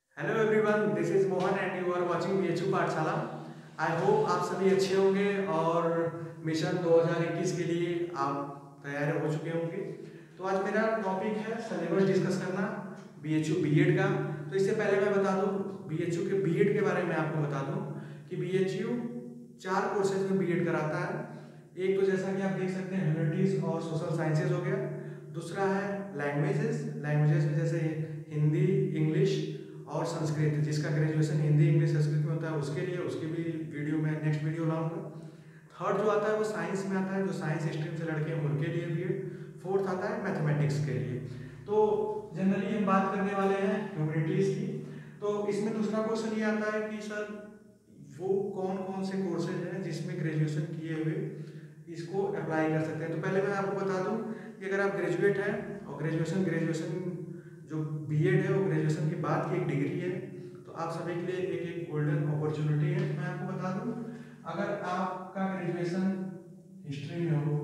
Hello everyone, this is Mohan and you are watching BHU Pathshala. I hope आप सभी अच्छे होंगे और मिशन 2021 के लिए आप तैयार हो चुके होंगे। तो आज मेरा टॉपिक है सिलेबस डिस्कस करना बीएचयू बीएड का। तो इससे पहले मैं बता दूं बीएचयू के बीएड के बारे में आपको बता दूं कि बीएचयू 4 कोर्सेज में बीएड कराता है। एक तो जैसा कि आप देख सकते हैं ह्यूमैनिटीज और सोशल साइंसेज हो गया। दूसरा है लैंग्वेजेस में जैसे हिंदी, इंग्लिश और संस्कृत, जिसका ग्रेजुएशन हिंदी, इंग्लिश, संस्कृत में होता है उसके लिए, उसकी भी वीडियो में नेक्स्ट वीडियो लाऊंगा। थर्ड जो आता है वो साइंस में आता है, जो साइंस स्ट्रीम से लड़के हैं उनके लिए भी। फोर्थ आता है मैथमेटिक्स के लिए। तो जनरली हम बात करने वाले हैं ह्यूमैनिटीज की। तो इसमें दूसरा क्वेश्चन ये आता है कि सर वो कौन कौन से कोर्सेज हैं जिसमें ग्रेजुएशन किए हुए इसको अप्लाई कर सकते हैं। तो पहले मैं आपको बता दूं कि अगर आप ग्रेजुएट हैं और ग्रेजुएशन जो बीएड है वो ग्रेजुएशन के बाद की एक डिग्री है, तो आप सभी के लिए एक एक गोल्डन अपॉर्चुनिटी है। मैं आपको बता दूं अगर आपका ग्रेजुएशन हिस्ट्री में हो,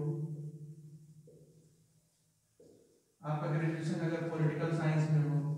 आपका ग्रेजुएशन अगर पॉलिटिकल साइंस में हो,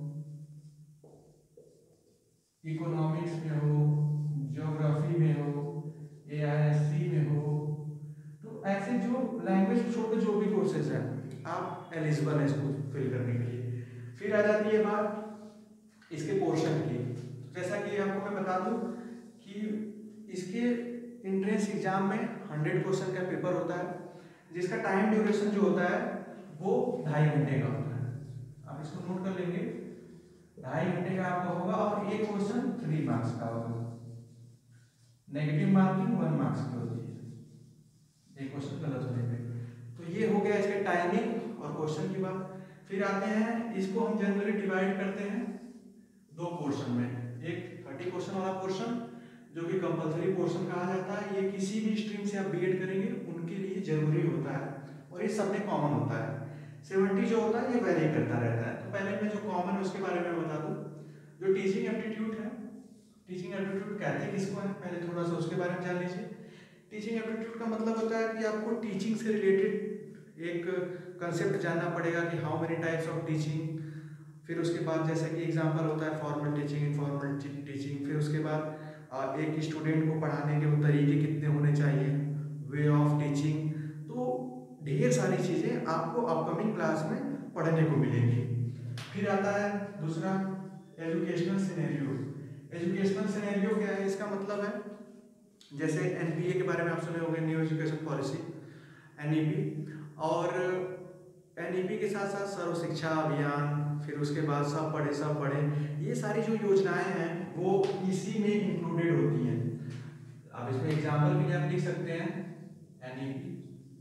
इकोनॉमिक्स में हो, ज्योग्राफी में हो, एआईएससी में हो, तो ऐसे जो लैंग्वेज छोटे जो भी कोर्सेज हैं आप एलिजिबल हैं इसको फिल करने के लिए। फिर आ जाती है बात इसके पोर्शन की। जैसा कि आपको मैं बता दूं कि इसके एंट्रेंस एग्जाम में 100 क्वेश्चन का पेपर होता है, जिसका टाइम ड्यूरेशन जो होता है वो 2.5 घंटे का होता है। आप इसको नोट कर लेंगे, 2.5 घंटे का आपका होगा और एक क्वेश्चन 3 मार्क्स का होगा। नेगेटिव मार्किंग 1 मार्क्स की होती है एक क्वेश्चन गलत होने पे। तो ये हो गया इसके टाइमिंग और क्वेश्चन की बात। फिर आते हैं, इसको हम जनरली डिवाइड करते हैं 2 पोर्शन में। एक 30 क्वेश्चन वाला पोर्शन जो कि कंपलसरी पोर्शन कहा जाता है, ये किसी भी स्ट्रीम से आप बीएड करेंगे उनके लिए जरूरी होता है और ये सब में कॉमन होता है। 70 जो होता है ये वेरी करता रहता है। तो पहले मैं जो कॉमन है उसके बारे में बता दूं। जो टीचिंग एप्टीट्यूड है, टीचिंग एप्टीट्यूड कहते किसको है पहले थोड़ा सा उसके बारे में जान लीजिए। टीचिंग एप्टीट्यूड का मतलब होता है कि आपको टीचिंग से रिलेटेड एक कंसेप्ट जानना पड़ेगा कि how many types of teaching. फिर उसके बाद जैसे कि एग्जांपल होता है फॉर्मल टीचिंग, इनफॉर्मल टीचिंग। फिर उसके बाद एक स्टूडेंट को पढ़ाने के वो तरीके कितने होने चाहिए, वे ऑफ टीचिंग। तो ढेर सारी चीज़ें आपको अपकमिंग क्लास में पढ़ने को मिलेंगी। फिर आता है दूसरा एजुकेशनल सिनेरियो। एजुकेशनल सिनेरियो क्या है, इसका मतलब है जैसे एनपीए के बारे में आप सुने होंगे, न्यू एजुकेशन पॉलिसी, एनईपी। और एनईपी के साथ साथ सर्व शिक्षा अभियान, फिर उसके बाद सब पढ़े, ये सारी जो योजनाएं हैं वो इसी में इंक्लूडेड होती हैं। अब इसमें एग्जाम्पल भी आप लिख सकते हैं, एनईपी,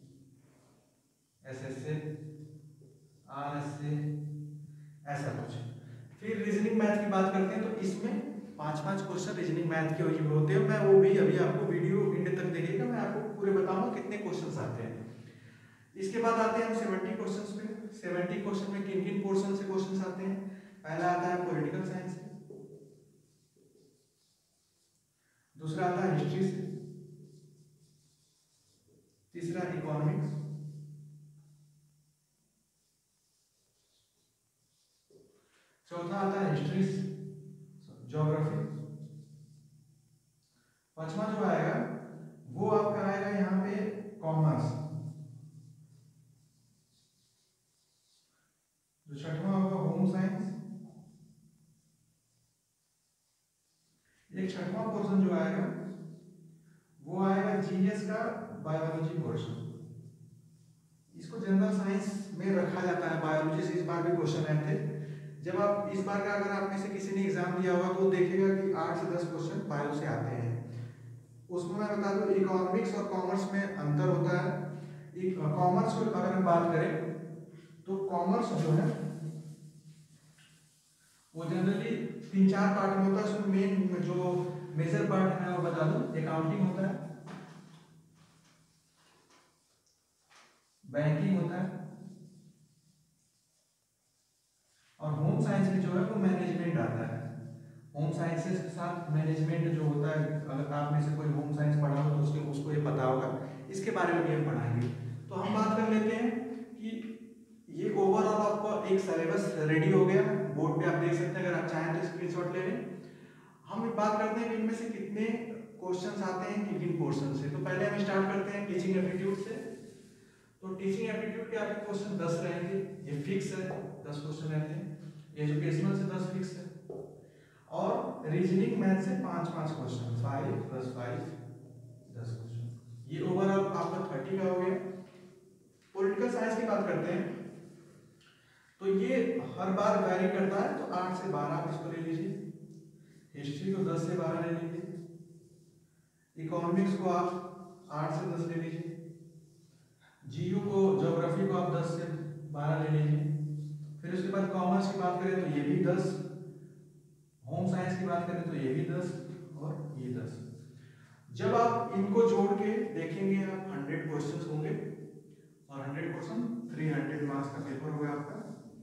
एसएसए, आरएसए, ऐसा कुछ। फिर रीजनिंग मैथ की बात करते हैं तो इसमें 5-5 क्वेश्चन रीजनिंग मैथ के होते हैं। मैं वो भी अभी आपको वीडियो एंड तक देखिएगा, मैं आपको पूरे बताऊंगा कितने क्वेश्चन आते हैं। इसके बाद आते हैं हम 70 क्वेश्चंस पे। 70 क्वेश्चन में किन किन पोर्शन से क्वेश्चंस आते हैं। पहला आता है पॉलिटिकल साइंस से, दूसरा आता है हिस्ट्री से, तीसरा इकोनॉमिक्स, चौथा आता है हिस्ट्री, ज्योग्राफी, पांचवा जो आएगा वो आपका आएगा यहाँ पे कॉमर्स, जो छठवां होगा होम साइंस। एक छठवां पोर्शन जो आएगा वो आएगा जीएस का बायोलॉजी पोर्शन। इसको जनरल साइंस में रखा जाता है, बायोलॉजी से इस बार भी क्वेश्चन आए थे। जब आप इस बार का अगर आप में से किसी ने एग्जाम दिया होगा तो देखेगा कि 8 से 10 क्वेश्चन बायो से आते हैं। उसमें मैं बता दूं इकोनॉमिक्स और कॉमर्स में अंतर होता है। कॉमर्स को अगर हम बात करें तो कॉमर्स जो है वो जनरली 3-4 पार्ट में होता है। उसमें मेन जो मेजर पार्ट है वो बता दूं, अकाउंटिंग होता है, बैंकिंग होता है, और होम साइंस में जो है वो मैनेजमेंट आता है। होम साइंसेस के साथ मैनेजमेंट जो होता है, अगर आप में से कोई होम साइंस पढ़ा हो तो उसको ये पता होगा, इसके बारे में भी हम पढ़ाएंगे। तो हम बात कर लेते हैं कि ये ओवरऑल आपका एक सिलेबस रेडी हो गया, बोर्ड पे आप देख सकते हैं, अगर आप चाहें तो स्क्रीनशॉट ले लें। हम बात करते हैं कि इनमें से कितने क्वेश्चंस आते हैं किन किन पोर्शन से। तो पहले हम स्टार्ट करते हैं टीचिंग एप्टीट्यूड से। तो टीचिंग एप्टीट्यूड के आपके क्वेश्चन 10 रहेंगे, ये फिक्स है, 10 क्वेश्चन रहते हैं। एजुकेशनल से 10 फिक्स है, और रीजनिंग मैथ से 5-5 क्वेश्चन, 5 + 5 10 क्वेश्चन, ये ओवरऑल आपका 30 का हो गया। पॉलिटिकल साइंस की बात करते हैं तो ये हर बार वैरी करता है, तो 8 से 12 आप इसको ले लीजिए। हिस्ट्री को 10 से 12 ले लीजिए। इकोनॉमिक्स को आप 8 से 10 ले लीजिए। जीयू को, ज्योग्राफी को आप 10 से 12 ले लीजिए। फिर उसके बाद कॉमर्स की बात करें तो ये भी 10, होम साइंस की बात करें तो ये भी 10 और ये 10। जब आप इनको जोड़ के देखेंगे आप 100 क्वेश्चंस होंगे, और 100 क्वेश्चन 300 मार्क्स का पेपर होगा आपका।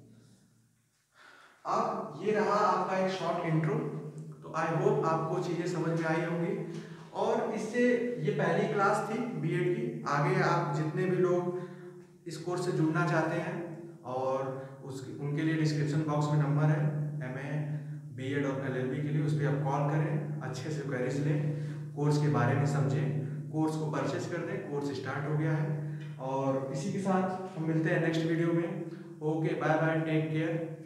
अब ये रहा आपका एक शॉर्ट इंट्रो। तो आई होप आपको चीज़ें समझ में आई होंगी, और इससे ये पहली क्लास थी बीएड की। आगे आप जितने भी लोग इस कोर्स से जुड़ना चाहते हैं, और उनके लिए डिस्क्रिप्शन बॉक्स में नंबर है MA BEd और LLB के लिए, उस पर आप कॉल करें, अच्छे से क्वेरीज लें, कोर्स के बारे में समझें, कोर्स को परचेज कर दें। कोर्स स्टार्ट हो गया है, और इसी के साथ हम मिलते हैं नेक्स्ट वीडियो में। Okay, bye bye, take care.